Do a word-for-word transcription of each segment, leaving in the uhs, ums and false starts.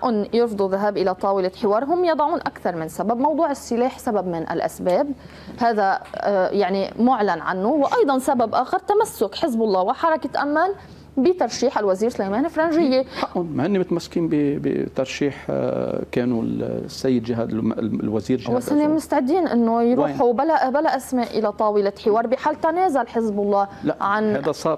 حق يرفضوا الذهاب إلى طاولة حوار. هم يضعون أكثر من سبب. موضوع السلاح سبب من الأسباب، هذا يعني معلن عنه، وأيضا سبب آخر تمسك حزب الله وحركة أمل بترشيح الوزير سليمان فرنجية. حقهم، ما هن متمسكين بترشيح كانوا السيد جهاد الوزير جهاد، بس هن مستعدين انه يروحوا بلا بلا اسماء الى طاوله حوار بحال تنازل حزب الله. لا عن هذا صار،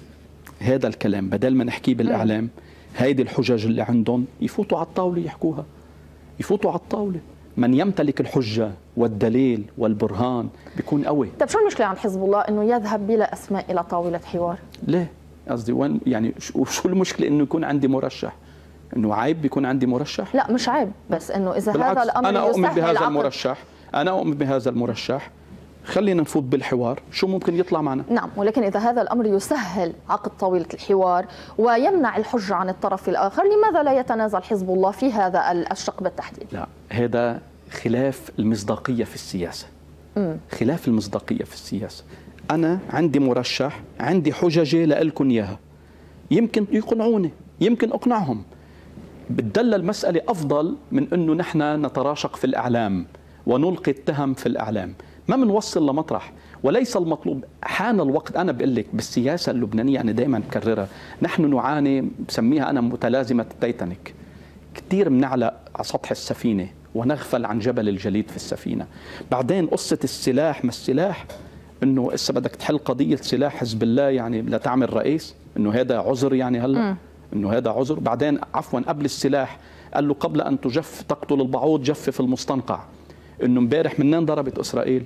هذا الكلام بدل ما نحكيه بالاعلام، هيدي الحجج اللي عندهم يفوتوا على الطاوله يحكوها، يفوتوا على الطاوله. من يمتلك الحجه والدليل والبرهان بيكون قوي. طيب شو المشكله عند حزب الله انه يذهب بلا اسماء الى طاوله حوار؟ ليه؟ قصدي وين يعني شو المشكله انه يكون عندي مرشح؟ انه عيب بيكون عندي مرشح؟ لا مش عيب، بس انه اذا هذا الامر انا اؤمن بهذا عقد. المرشح، انا اؤمن بهذا المرشح، خلينا نفوت بالحوار، شو ممكن يطلع معنا؟ نعم، ولكن اذا هذا الامر يسهل عقد طاوله الحوار ويمنع الحجه عن الطرف الاخر، لماذا لا يتنازل حزب الله في هذا الشق بالتحديد؟ لا، هذا خلاف المصداقيه في السياسه. م. خلاف المصداقيه في السياسه. أنا عندي مرشح، عندي حججي لألكن إياها، يمكن يقنعوني، يمكن أقنعهم. بتدل المسألة أفضل من أنه نحن نتراشق في الإعلام ونلقي التهم في الإعلام. ما بنوصل لمطرح، وليس المطلوب. حان الوقت، أنا بقول لك بالسياسة اللبنانية أنا دائما بكررها، نحن نعاني، بسميها أنا متلازمة التيتانيك. كثير بنعلق على سطح السفينة ونغفل عن جبل الجليد في السفينة. بعدين قصة السلاح، ما السلاح انه هسه بدك تحل قضيه سلاح حزب الله يعني لتعمل رئيس، انه هذا عذر يعني هلا، انه هذا عذر. بعدين عفوا قبل السلاح قال له قبل ان تجف تقتل البعوض جفف المستنقع. انه امبارح منين ضربت اسرائيل؟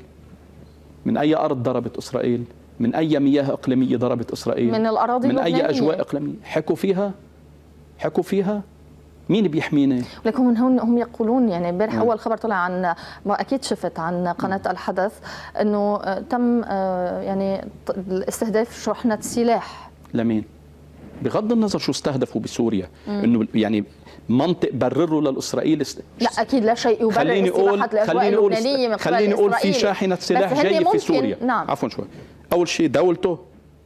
من اي ارض ضربت اسرائيل؟ من اي مياه اقليميه ضربت اسرائيل؟ من الاراضي من اللبنانية. اي اجواء اقليميه؟ حكوا فيها؟ حكوا فيها؟ مين بيحميني؟ لكن من هون هم يقولون يعني امبارح اول خبر طلع عن، ما اكيد شفت عن قناه الحدث، انه تم يعني استهداف شحنه سلاح. لمين؟ بغض النظر شو استهدفوا بسوريا، انه يعني منطق برروا للاسرائيل است... لا اكيد لا شيء يبرر خليني اقول خليني اقول من خليني اقول في شاحنه سلاح جاي في سوريا. نعم. عفوا شوي. اول شيء دولته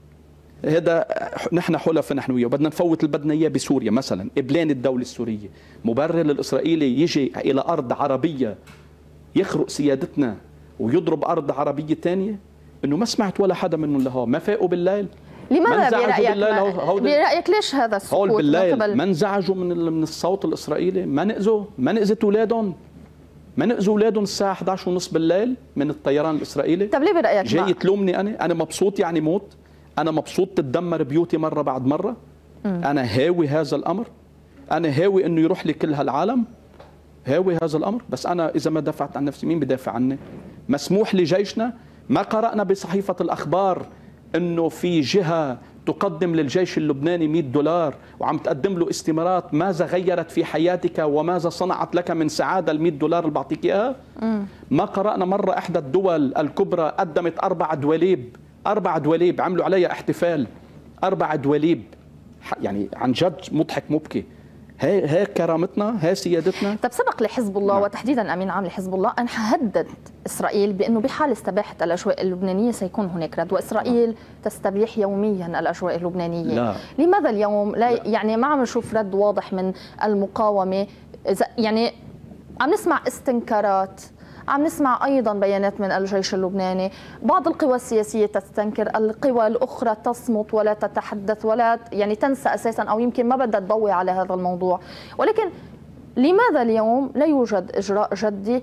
هذا نحن حلفاء نحن وياه، بدنا نفوت اللي بدنا اياه بسوريا مثلا، ابلان الدوله السوريه، مبرر للاسرائيلي يجي الى ارض عربيه يخرق سيادتنا ويضرب ارض عربيه ثانيه؟ انه ما سمعت ولا حدا منهم لهو، ما فاقوا بالليل؟ لماذا برايك برايك ليش هذا السكوت؟ هول بالليل ما انزعجوا من من الصوت الاسرائيلي؟ ما نأذوا؟ ما نأذت اولادهم؟ ما نأذوا اولادهم الساعه إحدى عشر ونص بالليل من الطيران الاسرائيلي؟ طيب ليه برايك جاي تلومني انا؟ انا مبسوط يعني موت؟ أنا مبسوط تتدمر بيوتي مرة بعد مرة؟ م. أنا هاوي هذا الأمر؟ أنا هاوي إنه يروح لي كل هالعالم؟ هاوي هذا الأمر؟ بس أنا إذا ما دافعت عن نفسي مين بدافع عني؟ مسموح لجيشنا؟ ما قرأنا بصحيفة الأخبار إنه في جهة تقدم للجيش اللبناني مئة دولار وعم تقدم له استمارات؟ ماذا غيرت في حياتك وماذا صنعت لك من سعادة ال مئة دولار اللي بعطيك إياها؟ ما قرأنا مرة إحدى الدول الكبرى قدمت أربع دواليب، أربع دواليب عملوا عليها احتفال، أربع دواليب، يعني عن جد مضحك مبكي. هي هي كرامتنا، هي سيادتنا. طب سبق لحزب الله، نعم، وتحديدا أمين عام لحزب الله أن هدد إسرائيل بأنه بحال استباحت الأجواء اللبنانية سيكون هناك رد، وإسرائيل نعم. تستبيح يوميا الأجواء اللبنانية. لا. لماذا اليوم لا, لا. يعني ما عم نشوف رد واضح من المقاومة؟ يعني عم نسمع استنكارات، عم نسمع أيضا بيانات من الجيش اللبناني، بعض القوى السياسية تستنكر، القوى الأخرى تصمت ولا تتحدث ولا يعني تنسى أساسا أو يمكن ما بدها تضوي على هذا الموضوع. ولكن لماذا اليوم لا يوجد إجراء جدي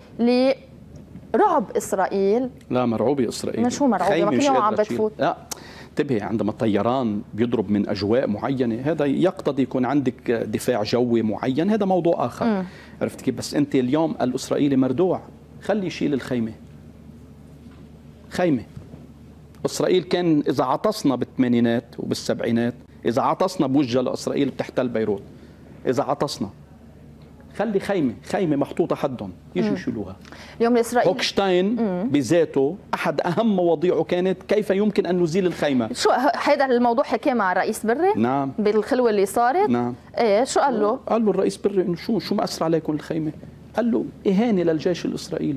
لرعب إسرائيل؟ لا، مرعوبة إسرائيل. شو مرعوبة؟ ما كل يوم عم بتفوت. لا انتبهي، عندما الطيران بيضرب من أجواء معينة هذا يقتضي يكون عندك دفاع جوي معين، هذا موضوع آخر. م. عرفت كيف؟ بس أنت اليوم الإسرائيلي مردوع، خلي يشيل الخيمة. خيمة. إسرائيل كان إذا عطسنا بالثمانينات وبالسبعينات، إذا عطسنا بوجه لإسرائيل بتحتل بيروت، إذا عطسنا خلي خيمة، خيمة محطوطة حدهم يجوا يشيلوها. اليوم الإسرائيلي هوكشتاين بذاته أحد أهم مواضيعه كانت كيف يمكن أن نزيل الخيمة. شو هذا الموضوع حكى مع الرئيس بري؟ نعم. بالخلوة اللي صارت؟ نعم. إيه شو قال له؟ قال له الرئيس بري إنه شو شو ما أثر عليكم الخيمة؟ قال له إهانة للجيش الإسرائيلي.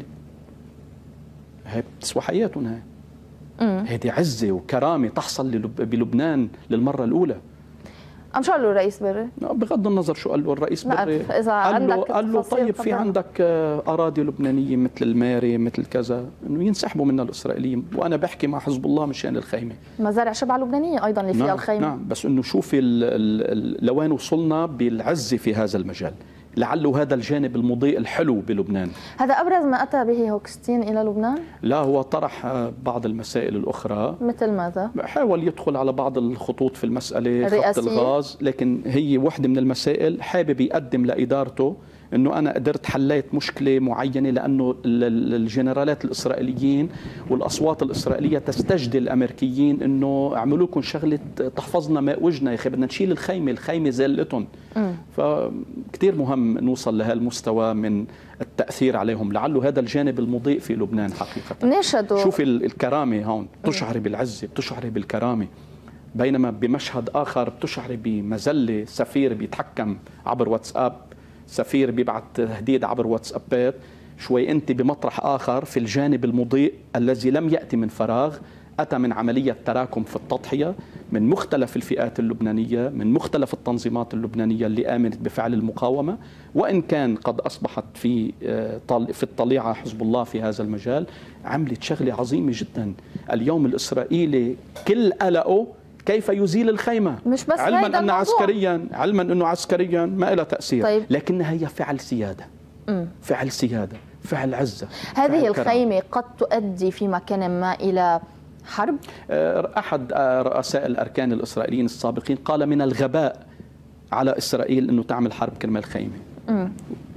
هي بتسوى حياتهم، هاي هذه عزة وكرامة تحصل بلبنان للمرة الأولى. عم شو قال له الرئيس بري؟ بغض النظر شو قال له الرئيس لا بري، إذا قال له عندك قال له طيب في طبعاً. عندك اراضي لبنانيه مثل الماري مثل كذا انه ينسحبوا منها الاسرائيليين، وانا بحكي مع حزب الله مشان الخيمه. مزارع شبع لبنانيه ايضا اللي فيها نعم الخيمه. نعم، بس انه شوفي ال ال لوين وصلنا بالعزه في هذا المجال. لعله هذا الجانب المضيء الحلو بلبنان. هذا ابرز ما اتى به هوكستين الى لبنان؟ لا، هو طرح بعض المسائل الاخرى. مثل ماذا؟ حاول يدخل على بعض الخطوط في المساله، الرئاسية. خط الغاز، لكن هي واحده من المسائل حابب يقدم لادارته انه انا قدرت حليت مشكله معينه، لانه الجنرالات الاسرائيليين والاصوات الاسرائيليه تستجدي الامريكيين انه اعملوا لكم شغله تحفظنا ماء وجنا، يا اخي بدنا نشيل الخيمه، الخيمه زلتهم. فكثير مهم نوصل لهالمستوى من التاثير عليهم، لعله هذا الجانب المضيء في لبنان حقيقه. نشدوا شوفي الكرامه هون، بتشعري بالعزه، بتشعري بالكرامه، بينما بمشهد اخر بتشعري بمذله، سفير بيتحكم عبر واتساب، سفير بيبعث تهديد عبر واتسابات. شوي انت بمطرح اخر في الجانب المضيء الذي لم ياتي من فراغ، اتى من عمليه تراكم في التضحيه من مختلف الفئات اللبنانيه، من مختلف التنظيمات اللبنانيه اللي امنت بفعل المقاومه، وان كان قد اصبحت في في الطليعه حزب الله في هذا المجال، عملت شغله عظيمه جدا. اليوم الاسرائيلي كل قلقه كيف يزيل الخيمة، مش بس علما هيدا أن الموضوع. عسكريا علما أنه عسكريا ما لها تأثير. طيب. لكنها هي فعل سيادة. مم. فعل سيادة، فعل عزة. هذه فعل الخيمة قد تؤدي في مكان ما إلى حرب؟ أحد رؤساء الأركان الإسرائيليين السابقين قال من الغباء على إسرائيل أنه تعمل حرب كرمال خيمة. مم.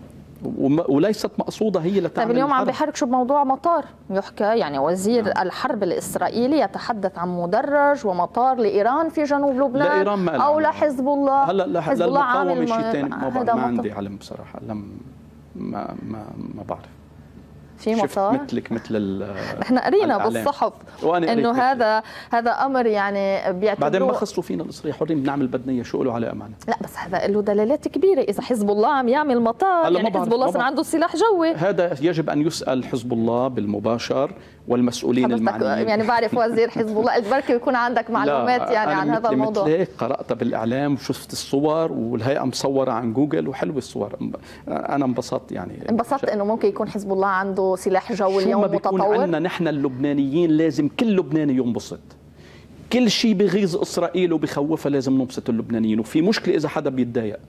وليست مقصودة هي لتعمل. طيب اليوم الحرب. عم بيحركوا بموضوع مطار، يحكى يعني وزير نعم. الحرب الإسرائيلي يتحدث عن مدرج ومطار لإيران في جنوب لبنان، لإيران ما أو لحزب الله. هلا لا حزب الله عامل شيء ثاني، ما, ما, ما عندي علم بصراحة، لم ما ما ما بعرف. في مطار مثلك مثل نحن قرينا بالصحف انه هذا هذا امر يعني بيعتبروه. بعدين ما خصوا فينا الاسرائيليين، حرين بنعمل بدنا اياه، شو قالوا على امانه. لا بس هذا له دلالات كبيره، اذا حزب الله عم يعمل مطار يعني حزب الله صار عنده سلاح جوي. هذا يجب ان يسال حزب الله بالمباشر والمسؤولين المعنيين. يعني بعرف وزير حزب الله، قلت بركي بيكون عندك معلومات يعني عن هذا الموضوع. مثل هيك قرات بالاعلام وشفت الصور، والهيئه مصوره عن جوجل وحلوه الصور، انا انبسطت يعني انبسطت انه ممكن يكون حزب الله عنده سلاح جوي اليوم متطور. شو ما بيكون عندنا نحن اللبنانيين لازم كل لبناني ينبسط. كل شيء بغيظ اسرائيل وبخوفها لازم نبسط اللبنانيين، وفي مشكله اذا حدا بيتضايق.